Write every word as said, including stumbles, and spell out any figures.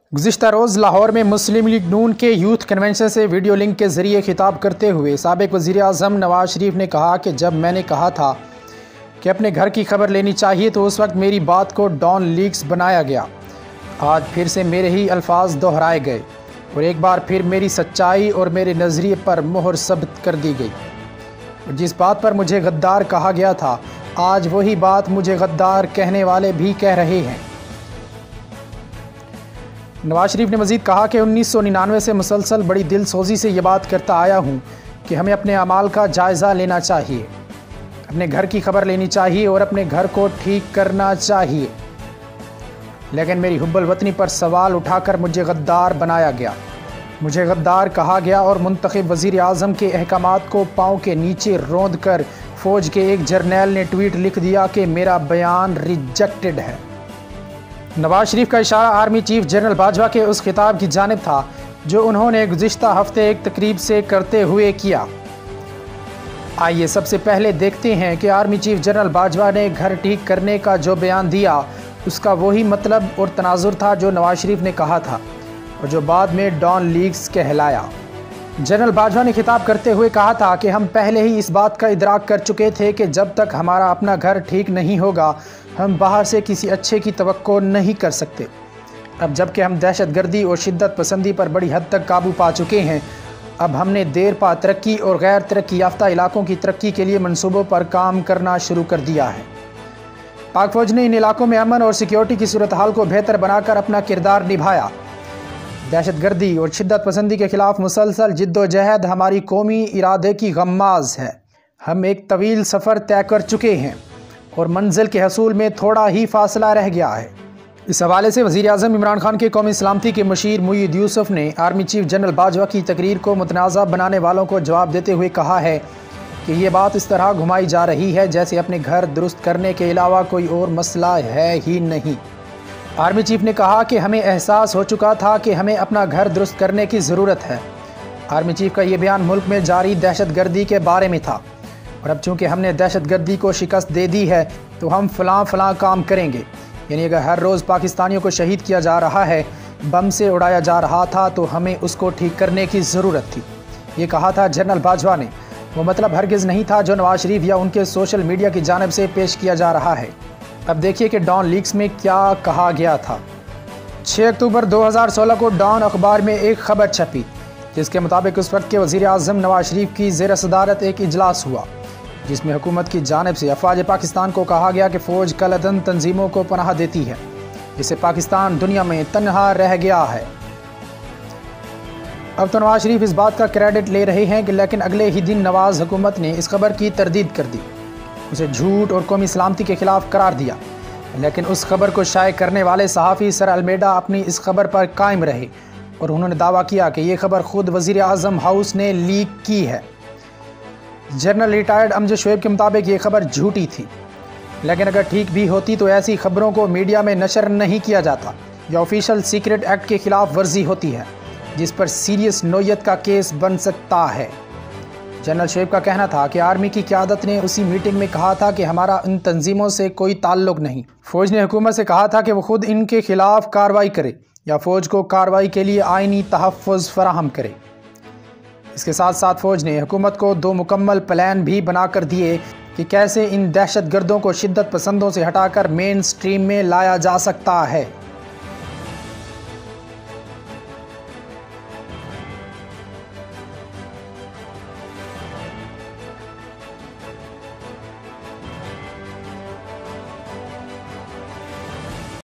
گزشتہ روز لاہور میں مسلم لیگ نون کے یوتھ کنونشن سے ویڈیو لنک کے ذریعے خطاب کرتے ہوئے سابق وزیر اعظم نواز شریف نے کہا کہ جب میں نے کہا تھا کہ اپنے گھر کی خبر لینی چاہیے تو اس وقت میری بات کو ڈان لیکس بنایا گیا۔ آج پھر سے میرے ہی الفاظ دہرائے گئے اور ایک بار پھر میری سچائی اور میرے نظریے پر مہر ثبت کر دی گئی۔ اور جس بات پر مجھے غدار کہا گیا تھا، آج وہی بات مجھے غدار کہنے والے بھی کہہ رہے ہیں۔ نواز شریف نے مزید کہا کہ انیس سو ننانوے سے مسلسل بڑی دل سوزی سے یہ بات کرتا آیا ہوں کہ ہمیں اپنے اعمال کا جائزہ لینا چاہیے، اپنے گھر کی خبر لینی چاہیے اور اپنے گھر کو ٹھیک کرنا چاہیے، لیکن میری حب الوطنی پر سوال اٹھا کر مجھے غدار بنایا گیا، مجھے غدار کہا گیا اور منتخب وزیر اعظم کے احکامات کو پاؤں کے نیچے روند کر فوج کے ایک جرنیل نے ٹویٹ لکھ دیا کہ میرا بیان ریجیکٹڈ ہے۔ نواز شریف کا اشارہ آرمی چیف جنرل باجوہ کے اس خطاب کی جانب تھا جو انہوں نے گزشتہ ہفتے ایک تقریب سے کرتے ہوئے کیا۔ آئیے سب سے پہلے دیکھتے ہیں کہ آرمی چیف جنرل باجوہ نے گھر ٹھیک کرنے کا جو بیان دیا اس کا وہی مطلب اور تناظر تھا جو نواز شریف نے کہا تھا اور جو بعد میں ڈان لیکس کہلایا۔ جنرل باجوہ نے خطاب کرتے ہوئے کہا تھا کہ ہم پہلے ہی اس بات کا ادراک کر چکے تھے کہ جب تک ہمارا اپنا گھر ٹھیک نہیں ہوگا ہم باہر سے کسی اچھے کی توقع نہیں کر سکتے۔ اب جب کہ ہم دہشت گردی اور شدت پسندی پر بڑی حد تک قابو پا چکے ہیں، اب ہم نے دیر پا ترقی اور غیر ترقی یافتہ علاقوں کی ترقی کے لیے منصوبوں پر کام کرنا شروع کر دیا ہے۔ پاک فوج نے ان علاقوں میں امن اور سیکیورٹی کی صورتحال کو بہتر بنا کر اپنا کردار نبھایا۔ دہشت گردی اور شدت پسندی کے خلاف مسلسل جد و جہد ہماری قومی ارادے کی غماز ہے۔ ہم ایک طویل سفر طے کر چکے ہیں اور منزل کے حصول میں تھوڑا ہی فاصلہ رہ گیا ہے۔ اس حوالے سے وزیر اعظم عمران خان کے قومی سلامتی کے مشیر معید یوسف نے آرمی چیف جنرل باجوہ کی تقریر کو متنازع بنانے والوں کو جواب دیتے ہوئے کہا ہے کہ یہ بات اس طرح گھمائی جا رہی ہے جیسے اپنے گھر درست کرنے کے علاوہ کوئی اور مسئلہ ہے ہی نہیں۔ آرمی چیف نے کہا کہ ہمیں احساس ہو چکا تھا کہ ہمیں اپنا گھر درست کرنے کی ضرورت ہے۔ آرمی چیف کا یہ بیان ملک میں جاری دہشت گردی کے بارے میں تھا، اور اب چونکہ ہم نے دہشت گردی کو شکست دے دی ہے تو ہم فلاں فلاں کام کریں گے، یعنی اگر ہر روز پاکستانیوں کو شہید کیا جا رہا ہے، بم سے اڑایا جا رہا تھا تو ہمیں اس کو ٹھیک کرنے کی ضرورت تھی۔ یہ کہا تھا جنرل باجوہ نے، وہ مطلب ہرگز نہیں تھا جو نواز شریف یا ان کے سوشل میڈیا کی جانب سے پیش کیا جا رہا ہے۔ اب دیکھیے کہ ڈان لیکس میں کیا کہا گیا تھا۔ چھ اکتوبر دو ہزار سولہ کو ڈان اخبار میں ایک خبر چھپی جس کے مطابق اس وقت کے وزیر اعظم نواز شریف کی زیر صدارت ایک اجلاس ہوا جس میں حکومت کی جانب سے افواج پاکستان کو کہا گیا کہ فوج کلعدن تنظیموں کو پناہ دیتی ہے، جس سے پاکستان دنیا میں تنہا رہ گیا ہے۔ اب تو نواز شریف اس بات کا کریڈٹ لے رہے ہیں کہ لیکن اگلے ہی دن نواز حکومت نے اس خبر کی تردید کر دی، اسے جھوٹ اور قومی سلامتی کے خلاف قرار دیا، لیکن اس خبر کو شائع کرنے والے صحافی سر المیڈا اپنی اس خبر پر قائم رہے اور انہوں نے دعویٰ کیا کہ یہ خبر خود وزیر اعظم ہاؤس نے لیک کی ہے۔ جنرل ریٹائرڈ امجد شعیب کے مطابق یہ خبر جھوٹی تھی، لیکن اگر ٹھیک بھی ہوتی تو ایسی خبروں کو میڈیا میں نشر نہیں کیا جاتا، یہ آفیشل سیکرٹ ایکٹ کے خلاف ورزی ہوتی ہے جس پر سیریس نوعیت کا کیس بن سکتا ہے۔ جنرل شعیب کا کہنا تھا کہ آرمی کی قیادت نے اسی میٹنگ میں کہا تھا کہ ہمارا ان تنظیموں سے کوئی تعلق نہیں۔ فوج نے حکومت سے کہا تھا کہ وہ خود ان کے خلاف کارروائی کرے یا فوج کو کارروائی کے لیے آئینی تحفظ فراہم کرے۔ اس کے ساتھ ساتھ فوج نے حکومت کو دو مکمل پلان بھی بنا کر دیے کہ کیسے ان دہشت گردوں کو شدت پسندوں سے ہٹا کر مین سٹریم میں لایا جا سکتا ہے۔